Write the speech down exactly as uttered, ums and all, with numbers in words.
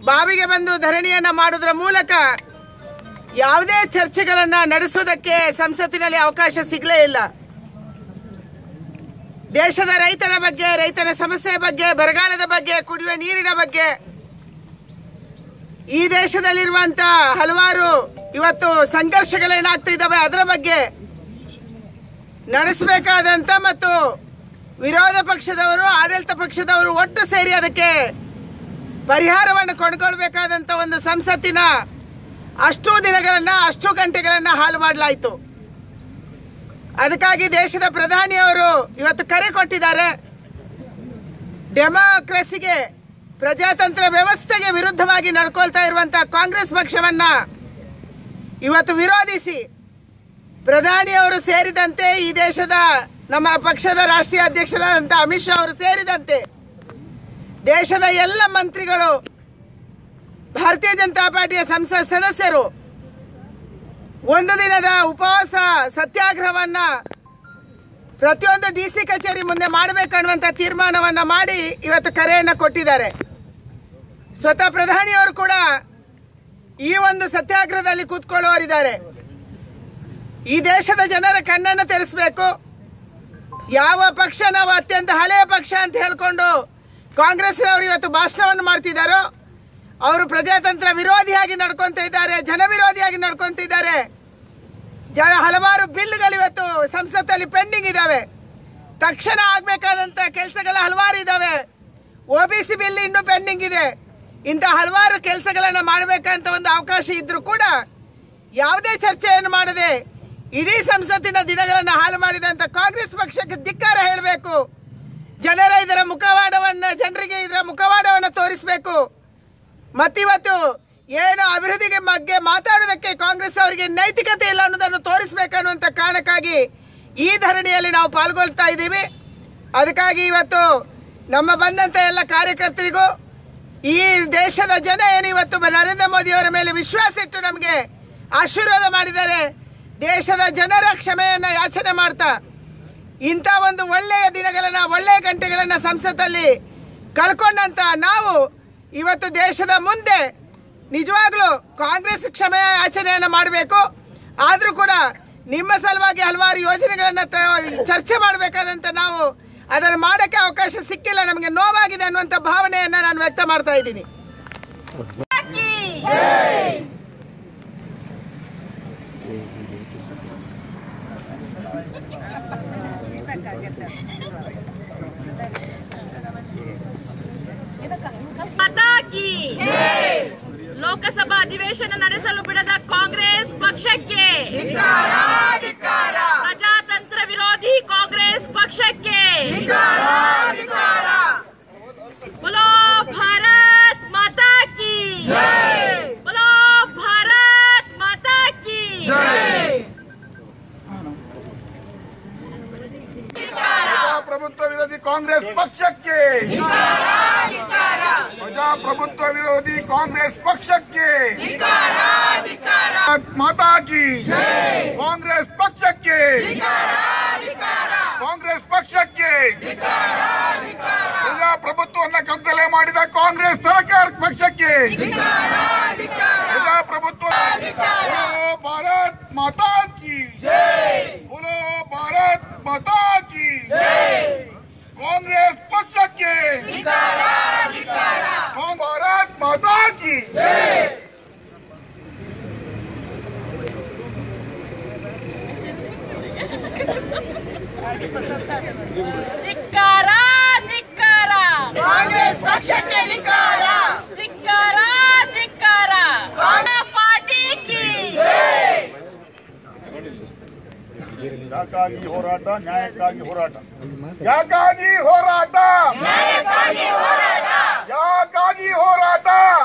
ಬಾವಿಗೆ ಬಂದು ಧರಣಿಯನ್ನ ಮಾಡುವುದರ ಮೂಲಕ ಯಾವುದೇ ಚರ್ಚೆಗಳನ್ನ ನಡೆಸುವುದಕ್ಕೆ ಸಂಸತ್ತಿನಲ್ಲಿ ಅವಕಾಶ ಸಿಗಲೇ ಇಲ್ಲ. ದೇಶದ ರೈತನ ಬಗ್ಗೆ, ರೈತನ ಸಮಸ್ಯೆ ಬಗ್ಗೆ, ಬರಗಾಲದ ಬಗ್ಗೆ, ಕುಡಿಯುವ ನೀರಿನ ಬಗ್ಗೆ, ಈ ದೇಶದಲ್ಲಿರುವಂತಹ ಹಲವಾರು ಇವತ್ತು ಸಂಘರ್ಷಗಳೇನಾಗ್ತಾ ಇದ್ದಾವೆ ಅದರ ಬಗ್ಗೆ ನಡೆಸಬೇಕಾದಂತ ಮತ್ತು ವಿರೋಧ ಪಕ್ಷದವರು, ಆಡಳಿತ ಪಕ್ಷದವರು ಒಟ್ಟು ಸೇರಿ ಅದಕ್ಕೆ ಪರಿಹಾರವನ್ನು ಕೊಂಡುಕೊಳ್ಬೇಕಾದಂತ ಒಂದು ಸಂಸತ್ತಿನ ಅಷ್ಟು ದಿನಗಳನ್ನ, ಅಷ್ಟು ಗಂಟೆಗಳನ್ನ ಹಾಳು ಮಾಡಲಾಯಿತು. ಅದಕ್ಕಾಗಿ ದೇಶದ ಪ್ರಧಾನಿಯವರು ಇವತ್ತು ಕರೆ ಕೊಟ್ಟಿದ್ದಾರೆ. ಡೆಮಾಕ್ರಸಿಗೆ, ಪ್ರಜಾತಂತ್ರ ವ್ಯವಸ್ಥೆಗೆ ವಿರುದ್ಧವಾಗಿ ನಡ್ಕೊಳ್ತಾ ಇರುವಂತಹ ಕಾಂಗ್ರೆಸ್ ಪಕ್ಷವನ್ನ ಇವತ್ತು ವಿರೋಧಿಸಿ ಪ್ರಧಾನಿಯವರು ಸೇರಿದಂತೆ, ಈ ದೇಶದ ನಮ್ಮ ಪಕ್ಷದ ರಾಷ್ಟ್ರೀಯ ಅಧ್ಯಕ್ಷರಾದಂಥ ಅಮಿತ್ ಶಾ ಅವರು ಸೇರಿದಂತೆ ದೇಶದ ಎಲ್ಲ ಮಂತ್ರಿಗಳು, ಭಾರತೀಯ ಜನತಾ ಪಾರ್ಟಿಯ ಸಂಸತ್ ಸದಸ್ಯರು ಒಂದು ದಿನದ ಉಪವಾಸ ಸತ್ಯಾಗ್ರಹವನ್ನ ಪ್ರತಿಯೊಂದು ಡಿಸಿ ಕಚೇರಿ ಮುಂದೆ ಮಾಡಬೇಕನ್ನುವಂತ ತೀರ್ಮಾನವನ್ನ ಮಾಡಿ ಇವತ್ತು ಕರೆಯನ್ನ ಕೊಟ್ಟಿದ್ದಾರೆ. ಸ್ವತಃ ಪ್ರಧಾನಿಯವರು ಕೂಡ ಈ ಒಂದು ಸತ್ಯಾಗ್ರಹದಲ್ಲಿ ಕೂತ್ಕೊಳ್ಳುವರಿದ್ದಾರೆ. ಈ ದೇಶದ ಜನರ ಕಣ್ಣನ್ನು ತೆರೆಸಬೇಕು. ಯಾವ ಪಕ್ಷ ನಾವು ಅತ್ಯಂತ ಹಳೆಯ ಪಕ್ಷ ಅಂತ ಹೇಳ್ಕೊಂಡು ಕಾಂಗ್ರೆಸ್ನವರು ಇವತ್ತು ಭಾಷಣವನ್ನು ಮಾಡ್ತಿದ್ದಾರೋ ಅವರು ಪ್ರಜಾತಂತ್ರ ವಿರೋಧಿಯಾಗಿ ನಡ್ಕೊಂತ ಇದ್ದಾರೆ, ಜನ ವಿರೋಧಿಯಾಗಿ ನಡ್ಕೊಂತ ಇದ್ದಾರೆ. ಜನ ಹಲವಾರು ಬಿಲ್ಗಳು ಇವತ್ತು ಸಂಸತ್ತಲ್ಲಿ ಪೆಂಡಿಂಗ್ ಇದಾವೆ. ತಕ್ಷಣ ಆಗ್ಬೇಕಾದಂತ ಕೆಲಸಗಳ ಹಲವಾರು ಇದಾವೆ. ಒಬಿಸಿ ಬಿಲ್ ಇನ್ನೂ ಪೆಂಡಿಂಗ್ ಇದೆ. ಇಂಥ ಹಲವಾರು ಕೆಲಸಗಳನ್ನ ಮಾಡಬೇಕಂತ ಒಂದು ಅವಕಾಶ ಇದ್ರೂ ಕೂಡ ಯಾವುದೇ ಚರ್ಚೆಯನ್ನು ಮಾಡದೆ ಇಡೀ ಸಂಸತ್ತಿನ ದಿನಗಳನ್ನ ಹಾಳು ಮಾಡಿದಂತ ಕಾಂಗ್ರೆಸ್ ಪಕ್ಷಕ್ಕೆ ಧಿಕ್ಕಾರ ಹೇಳಬೇಕು. ಜನರ ಇದರ ಮುಖವಾಡವನ್ನ ಜನರಿಗೆ ಇದರ ಮುಖವಾಡವನ್ನ ತೋರಿಸಬೇಕು. ಮತ್ತಿವತ್ತು ಏನು ಅಭಿವೃದ್ಧಿಗೆ ಬಗ್ಗೆ ಮಾತಾಡೋದಕ್ಕೆ ಕಾಂಗ್ರೆಸ್ ಅವರಿಗೆ ನೈತಿಕತೆ ಇಲ್ಲ ಅನ್ನೋದನ್ನು ತೋರಿಸಬೇಕನ್ನುವಂತ ಕಾರಣಕ್ಕಾಗಿ ಈ ಧರಣಿಯಲ್ಲಿ ನಾವು ಪಾಲ್ಗೊಳ್ತಾ ಇದ್ದೀವಿ. ಅದಕ್ಕಾಗಿ ಇವತ್ತು ನಮ್ಮ ಬಂದಂತ ಎಲ್ಲ ಕಾರ್ಯಕರ್ತರಿಗೂ, ಈ ದೇಶದ ಜನ ಏನು ಇವತ್ತು ನರೇಂದ್ರ ಮೋದಿ ಅವರ ಮೇಲೆ ವಿಶ್ವಾಸ ಇಟ್ಟು ನಮಗೆ ಆಶೀರ್ವಾದ ಮಾಡಿದ್ದಾರೆ, ದೇಶದ ಜನರ ಕ್ಷಮೆಯನ್ನ ಯಾಚನೆ ಮಾಡ್ತಾ ಇಂಥ ಒಂದು ಒಳ್ಳೆಯ ದಿನಗಳನ್ನ, ಒಳ್ಳೆಯ ಗಂಟೆಗಳನ್ನ ಸಂಸತ್ತಲ್ಲಿ ಕಳ್ಕೊಂಡಂತ ನಾವು ಇವತ್ತು ದೇಶದ ಮುಂದೆ ನಿಜವಾಗ್ಲೂ ಕಾಂಗ್ರೆಸ್ ಕ್ಷಮೆ ಯಾಚನೆಯನ್ನ ಮಾಡಬೇಕು. ಆದ್ರೂ ಕೂಡ ನಿಮ್ಮ ಸಲುವಾಗಿ ಹಲವಾರು ಯೋಜನೆಗಳನ್ನ ಚರ್ಚೆ ಮಾಡಬೇಕಾದಂತ ನಾವು ಅದನ್ನು ಮಾಡಕ್ಕೆ ಅವಕಾಶ ಸಿಕ್ಕಿಲ್ಲ, ನಮಗೆ ನೋವಾಗಿದೆ ಅನ್ನುವಂತ ಭಾವನೆಯನ್ನ ನಾನು ವ್ಯಕ್ತ ಮಾಡ್ತಾ ಇದ್ದೀನಿ. ಲೋಕಸಭಾ ಅಧಿವೇಶನ ನಡೆಸಲು ಬಿಡದ ಕಾಂಗ್ರೆಸ್ ಪಕ್ಷಕ್ಕೆ, ಪ್ರಜಾತಂತ್ರ ವಿರೋಧಿ ಕಾಂಗ್ರೆಸ್ ಪಕ್ಷಕ್ಕೆ बोलो भारत माता की जय, बोलो भारत माता की जय। ಪ್ರಜಾಪ್ರಭುತ್ವ ವಿರೋಧಿ ಕಾಂಗ್ರೆಸ್ ಪಕ್ಷಕ್ಕೆ, ಪ್ರಜಾಪ್ರಭುತ್ವ ವಿರೋಧಿ ಕಾಂಗ್ರೆಸ್ ಪಕ್ಷಕ್ಕೆ ಮಾತಾ ಕಿ ಕಾಂಗ್ರೆಸ್ ಪಕ್ಷಕ್ಕೆ, ಕಾಂಗ್ರೆಸ್ ಪಕ್ಷಕ್ಕೆ, ಪ್ರಜಾಪ್ರಭುತ್ವವನ್ನು ಕಗ್ಗಲೆ ಮಾಡಿದ ಕಾಂಗ್ರೆಸ್ ಸರ್ಕಾರ ಪಕ್ಷಕ್ಕೆ, ಪ್ರಜಾಪ್ರಭುತ್ವ ಭಾರತ್ ಮಾತಾ ಕಿ बोलो भारत माता की कांग्रेस पक्ष के भारत माता की ಧಿಕ್ಕಾರ ಧಿಕ್ಕಾರ ಕಾಂಗ್ರೆಸ್ ಪಕ್ಷಕ್ಕೆ ಧಿಕ್ಕಾರ, ಧಿಕ್ಕಾರ ಧಿಕ್ಕಾರ ಪಾರ್ಟಿ ಕಿ ಯಾಕಾಗಿ ಹೋರಾಟ, ನ್ಯಾಯಕ್ಕಾಗಿ ಹೋರಾಟ, ಯಾಕಾಗಿ ಹೋರಾಟ, ನ್ಯಾಯಕ್ಕಾಗಿ ಹೋರಾಟ, ಯಾಕಾಗಿ ಹೋರಾಟ,